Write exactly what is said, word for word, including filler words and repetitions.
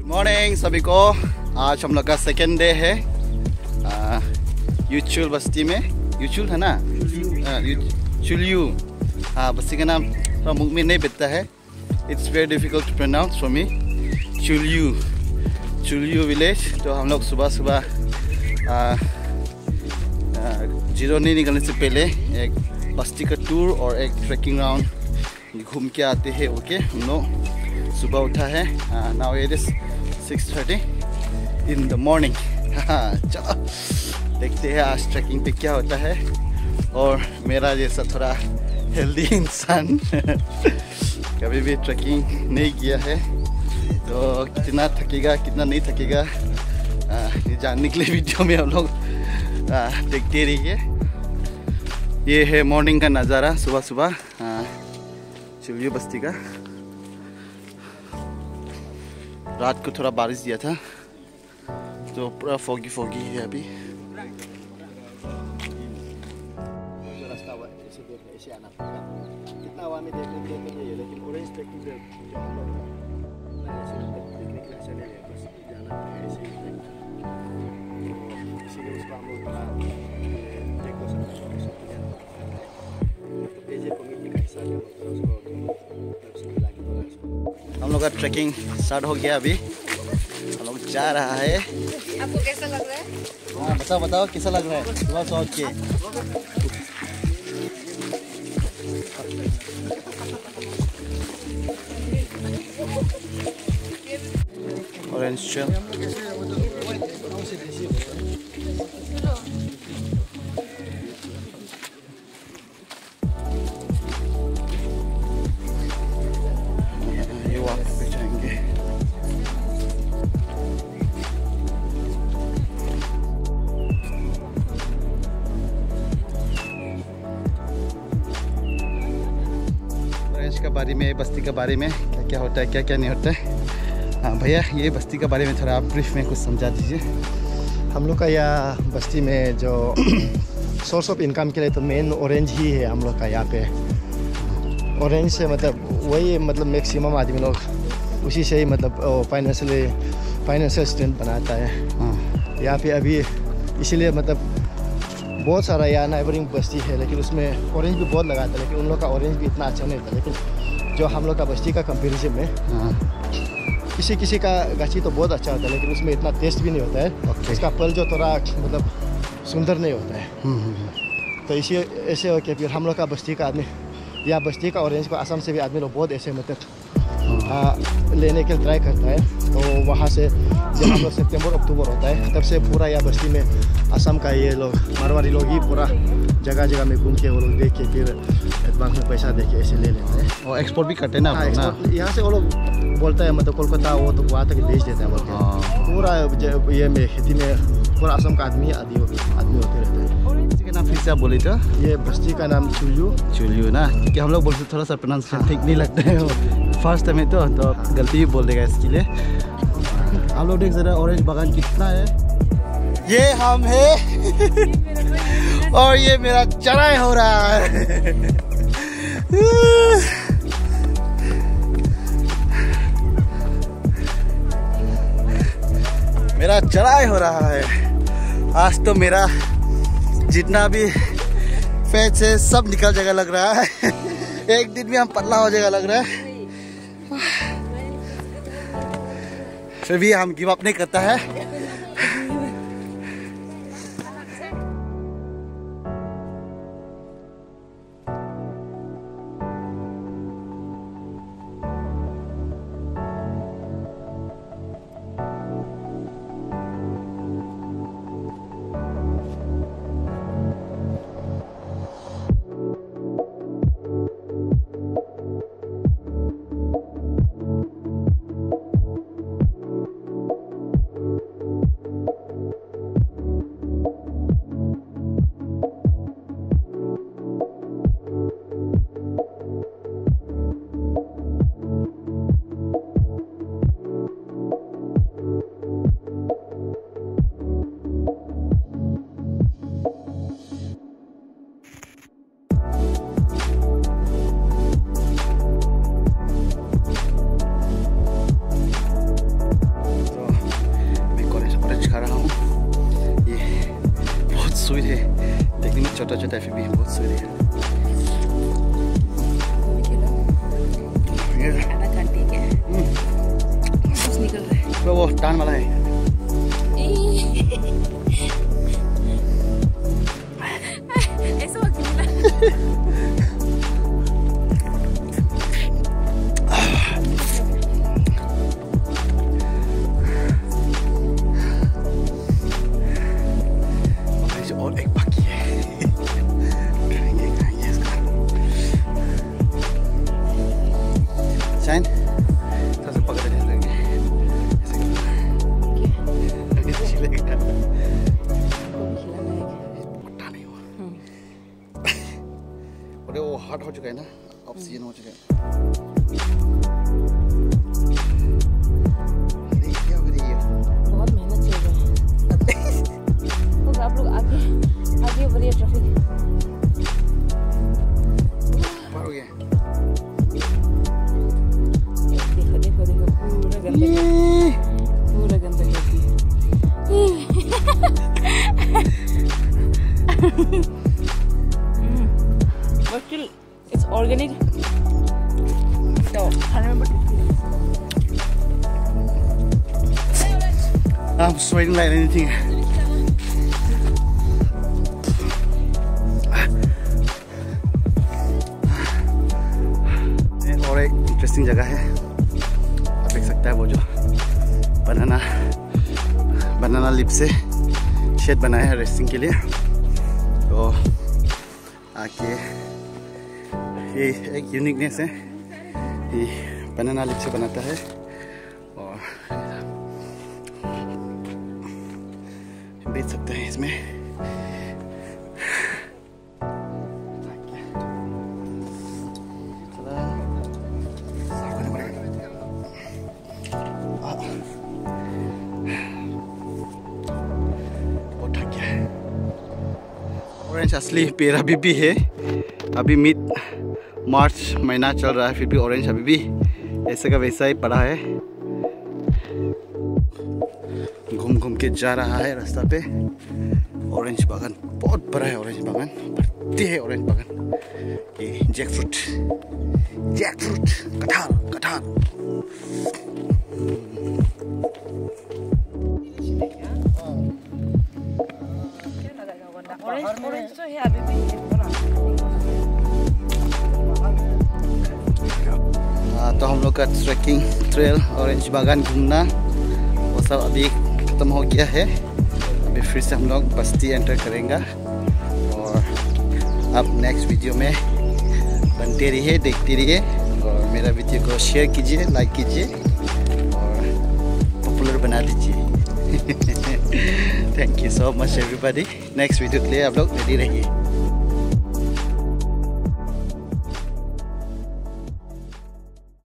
Morning सभी को। आज हम लोग का सेकेंड डे है यूचुल बस्ती में। यूचुल है ना, चुलियू। हाँ, बस्ती का नाम थोड़ा मुंह में नहीं बैठता है। It's very difficult to pronounce for me. Chuliyu, Chuliyu village. तो हम लोग सुबह सुबह जीरो नहीं निकलने से पहले एक बस्ती का टूर और एक ट्रैकिंग राउंड घूम के आते हैं। ओके, हम लोग सुबह उठा है। Now it is six thirty in the morning. चलो देखते हैं आज ट्रैकिंग पे क्या होता है। और मेरा जैसा थोड़ा हेल्दी इंसान कभी भी ट्रैकिंग नहीं किया है, तो कितना थकेगा कितना नहीं थकेगा ये जानने के लिए वीडियो में हम लोग देखते रहिए। ये है मॉर्निंग का नज़ारा सुबह सुबह चुलियू बस्ती का। रात को थोड़ा बारिश दिया था तो पूरा फोगी फोगी है अभी। रास्ता ऐसे देख ऐसे आना पड़ेगा। कितना हवा में देखने के लिए नहीं है, लेकिन ऑरेंज ट्रैकिंग पे जो हम लोग ऐसे देखने के लिए ऐसे नहीं है, बस जाना है ऐसे ही। इसीलिए उसको हम लोग हम लोग का ट्रैकिंग स्टार्ट हो गया। अभी हम लोग जा रहा है। आपको कैसा लग रहा है? हाँ बताओ बताओ कैसा लग रहा है सुबह सोच के। Orange trail. के बारे में, बस्ती के बारे में क्या क्या होता है क्या क्या नहीं होता है। हाँ भैया, ये बस्ती के बारे में थोड़ा आप ब्रीफ में कुछ समझा दीजिए। हम लोग का यहाँ बस्ती में जो सोर्स ऑफ इनकम के लिए तो मेन ऑरेंज ही है हम लोग का यहाँ पे। ऑरेंज से मतलब वही मतलब मैक्सिमम आदमी लोग उसी से ही मतलब फाइनेंशियली फाइनेंशियल स्ट्रेंथ बनाता है। हाँ, यहाँ पे अभी इसीलिए मतलब बहुत सारा यहाँ नाइबरिंग बस्ती है, लेकिन उसमें ऑरेंज भी बहुत लगाता है, लेकिन उन लोग का ऑरेंज भी इतना अच्छा नहीं था। लेकिन जो हम लोग का बस्ती का कंपेरिजन में किसी किसी का गाछी तो बहुत अच्छा होता है, लेकिन उसमें इतना टेस्ट भी नहीं होता है। okay. इसका फल जो थोड़ा मतलब सुंदर नहीं होता है। तो इसी ऐसे हो कि फिर हम लोग का बस्ती का आदमी या बस्ती का ऑरेंज को असम से भी आदमी लोग बहुत ऐसे मतलब आ, लेने के लिए ट्राई करता है। तो वहाँ से जब हम लोग सितंबर अक्टूबर होता है तब से पूरा या बस्ती में असम का ये लोग मारवाड़ी लोग ही पूरा जगह जगह में घूम के वो लोग देख के फिर एडवांस में पैसा दे के ऐसे ले लेते हैं। और एक्सपोर्ट भी करते हैं ना। हाँ, एक्सपोर्ट यहाँ से वो लोग बोलता है मतलब कोलकाता वो तो वहाँ तक भेज देता है बोलते। पूरा ये में खेती में पूरा असम का आदमी आदमी आदमी होते रहते हैं। बस्ती का नाम फिर से आप बोले तो? ये बस्ती का नाम चुलियू। चुलियू ना, क्योंकि हम लोग बोलते थोड़ा सा प्रोनाउंसिएशन ठीक नहीं लगता है फर्स्ट टाइम है तो तो गलती भी बोल देगा। इसके लिए आप लोग देख सकते हैं ऑरेंज बागान कितना है। ये हम है और ये मेरा चढ़ाई हो रहा है। मेरा चढ़ाई हो रहा है आज तो। मेरा जितना भी फैट है सब निकल जाएगा लग रहा है। एक दिन में हम पतला हो जाएगा लग रहा है। फिर भी हम गिव अप नहीं करता है। है फिर भी बहुत सूर्य है। आधा घंटे के कुछ निकल रहा है। तो वो टान वाला है। ऐसा वक्त मिला। और एक बाकी है। खाएंगे खाएंगे इसका। शाइन थोड़ा सा पकड़ के लेंगे। ऐसे छिलेगा। कुट्टा नहीं हुआ। और वो हार्ड हो चुका है ना, ऑक्सीजन हो चुका है। क्या हो रही है? बहुत मेहनत चल रही है। आप लोग आगे आगे बढ़िए ट्रैफिक पार हो गया। देखो देखो देखो पूरा गंदा पूरा गंदा करती but still it's organic so खाने में I'm sweating like anything. और एक इंटरेस्टिंग जगह है, आप देख सकते हैं वो जो बनाना बनाना लिप से शेड बनाया है रेस्टिंग के लिए। तो आके ये एक यूनिकनेस है, ये बनाना लिप से बनाता है। और देख सकते हैं इसमें ऑरेंज असली पेड़ अभी भी है। अभी मिड मार्च महीना चल रहा है, फिर भी ऑरेंज अभी भी ऐसे का वैसा ही पड़ा है। घूम घूम के जा रहा है रास्ता पे। ऑरेंज बागान बहुत बड़ा है, ऑरेंज बागान भरती है ऑरेंज बागान। ये जैक फ्रूट जैक फ्रूट कटहल कटहल ऑरेंज ऑरेंज तो है अभी भी है पूरा। तो हम लोग का ट्रैकिंग ट्रेल ऑरेंज बागान घूमना वो सब अभी ख़त्म हो गया है। अभी फिर से हम लोग बस्ती एंटर करेंगे। और अब नेक्स्ट वीडियो में बनते रहिए, देखते रहिए और मेरा वीडियो को शेयर कीजिए, लाइक कीजिए और पॉपुलर बना दीजिए। Thank you so much everybody. Next video के लिए आप लोग रेडी रहिए।